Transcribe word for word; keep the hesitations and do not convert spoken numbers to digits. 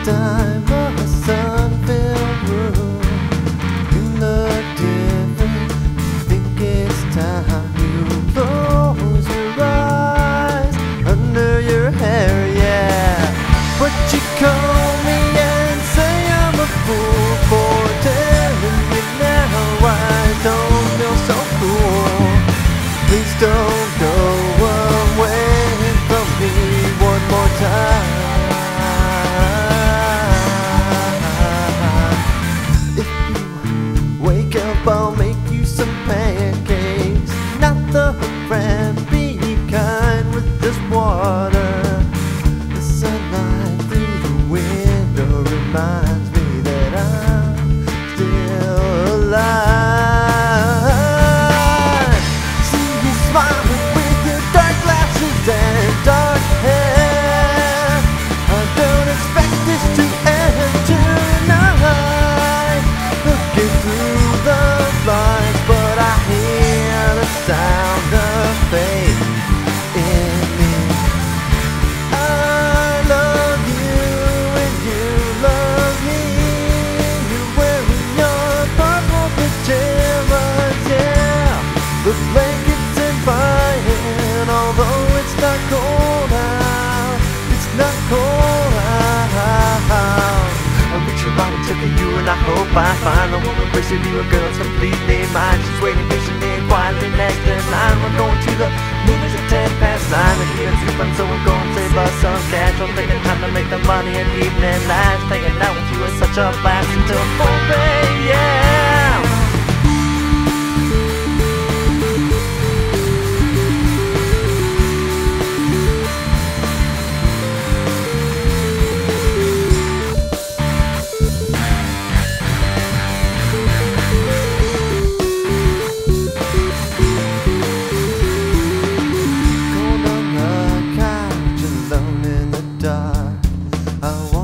time a sun-filled room. You look different, think it's time you close your eyes under your hair, yeah. But you call me and say I'm a fool for telling you now I don't feel so cool. Please don't go away from me one more time. Wake up, I'll make you some pancakes. Not the brand, be kind with just water. The sunlight through the window reminds me that I'm still alive. See you smiling with your dark glasses and dark hair. I don't expect this to end tonight. Looking through the blinds, but I hear the sound of faith in me. I love you and you love me. You're wearing your purple pajamas, yeah. The blankets inviting, although it's not cold out. It's not cold out. I reach around and took a you, and I hope I find the woman crazy to you. A girl's completely mine. She's waiting patiently and quietly next in line. We're going to the movies at ten past nine. The kids sleeping, so we're going to save us some cash. I'm taking time to make the money and evening last. Hanging out with you is such a blast until four a.m. Cold on the couch, alone in the dark. I